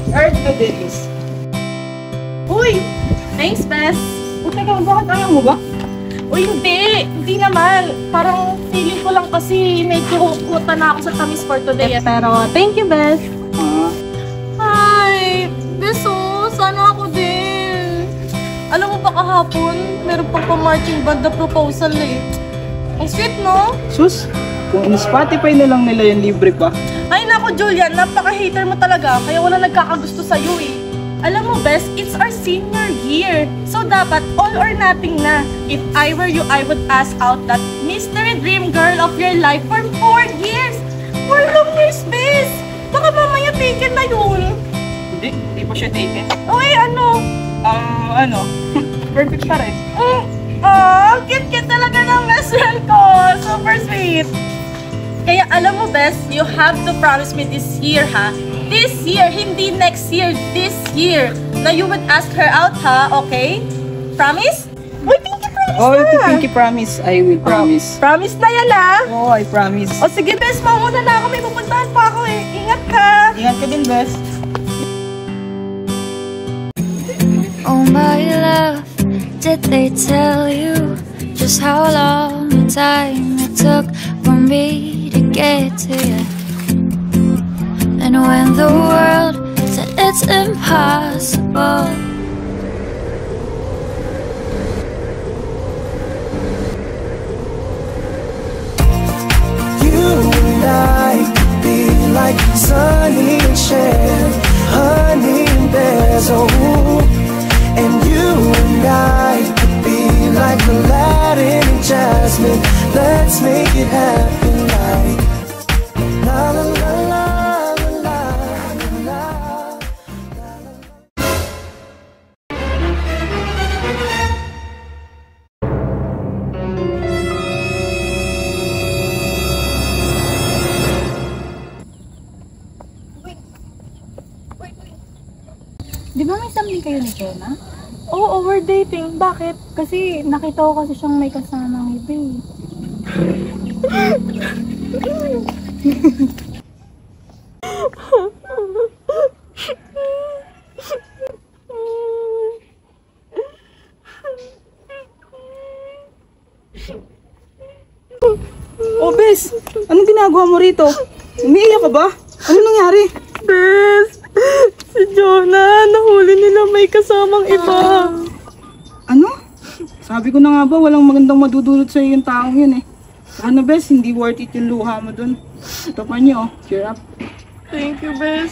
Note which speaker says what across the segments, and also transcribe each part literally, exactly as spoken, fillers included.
Speaker 1: Earth to this.
Speaker 2: Uy! Thanks, Bes.
Speaker 1: O, teka, bakit ayaw mo ba?
Speaker 2: Uy, hindi. Hindi naman. Parang feeling ko lang kasi medyo kuta na ako sa tamis for today. Pero thank you, Bes.
Speaker 1: Ah.
Speaker 2: Ay, Beso, sana ako din. Alam mo ba kahapon, meron pang pa-marching band na proposal eh. Ang sweet, no?
Speaker 1: Sus, kung in-Spotify na lang nila yung libre pa.
Speaker 2: Ay nako, Julian, napaka-hater mo talaga. Kaya wala nagkakagusto sa'yo eh. Alam mo, Bes, it's our senior year. So dapat all or nothing na. If I were you, I would ask out that mystery dream girl of your life for four years. Four long years, Bes. Baka mamaya taken na yun.
Speaker 1: Hindi, hindi pa siya taken.
Speaker 2: Uy, ano?
Speaker 1: Um, ano? Perfect pa rin.
Speaker 2: Mm, oh, cute-cute talaga ng best friend ko. Super sweet. Kaya alam mo, Bes, you have to promise me this year, ha? This year, hindi next year, this year, na you would ask her out, ha? Okay? Promise? Uy, Pinky, promise
Speaker 1: Oh,
Speaker 2: na!
Speaker 1: Pinky, promise. I will promise.
Speaker 2: Oh, promise na yan, ha?
Speaker 1: Oh, I promise.
Speaker 2: O sige, Bes, mauna na ako. May pupuntahan pa ako, eh. Ingat ka!
Speaker 1: Ingat ka din, Bes.
Speaker 3: Oh, my love, did they tell you just how long the time it took for me to get to you? And when the world said it's impossible,
Speaker 4: you and I could be like Sunny and Cher, honey and bears, oh. And you and I could be like Aladdin and Jasmine. Let's make it happen like la la la la.
Speaker 5: Di ba may something kayo ni Jonah?
Speaker 2: Oo, oh, we're dating. Bakit?
Speaker 5: Kasi nakita ko kasi siyang may kasamang iba eh.
Speaker 1: Oh, Bes! Anong ginagawa mo rito? Umiiyak ka ba? Ano nangyari?
Speaker 2: Bes! Si Jonah, nahuli nila may kasamang iba.
Speaker 1: Ano? Sabi ko na nga ba, walang magandang madudulot sa'yo yung taong yun eh. Ano, Bes, hindi worth it yung luha mo dun. Ito pa niyo, cheer up.
Speaker 2: Thank you, Bes.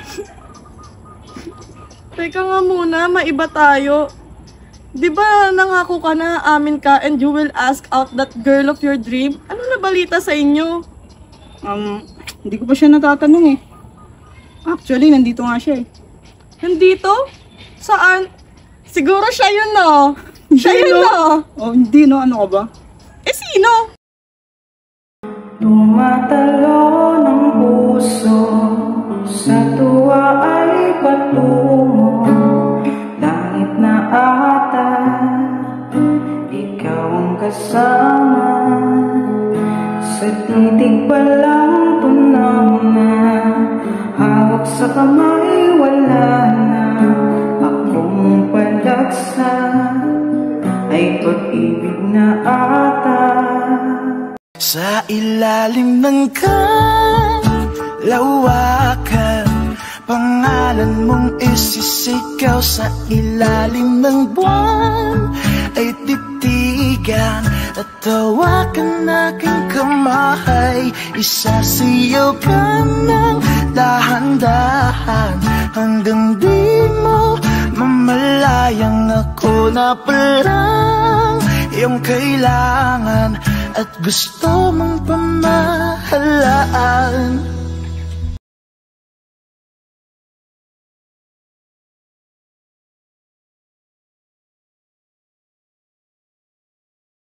Speaker 2: Teka nga muna, maiba tayo. Di ba nangako ka na amin ka and you will ask out that girl of your dream? Ano na balita sa inyo?
Speaker 1: Um, hindi ko pa siya natatanong eh. Actually, nandito nga siya eh.
Speaker 2: Nandito? Saan? Siguro siya yun, no? Siya yun, no?
Speaker 1: Oh, hindi no, ano ka ba?
Speaker 2: Eh, sino?
Speaker 4: Tumatalo ng puso sa tuwa ay patungo. Langit na ata, ikaw ang kasama. Sa titig pa lang tunaw na, hawak sa kamay wala na. Akong palaksa ay pag-ibig na ata. Sa ilalim ng kalawakan, pangalan mong isisigaw. Sa ilalim ng buwan ay titigan, at tawakan aking kamay. Isasayaw ka ng dahan-dahan hanggang di mo mamalayang ako na palang iyong kailangan at gusto mong pamahalaan.